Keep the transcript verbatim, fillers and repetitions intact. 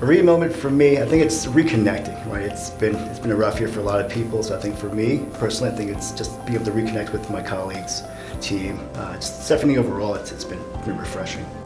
A REmoment for me, I think it's reconnecting, right? It's been it's been a rough year for a lot of people, so I think for me personally, I think it's just being able to reconnect with my colleagues, team. Uh, just Stefanini overall, it's, it's been, been refreshing.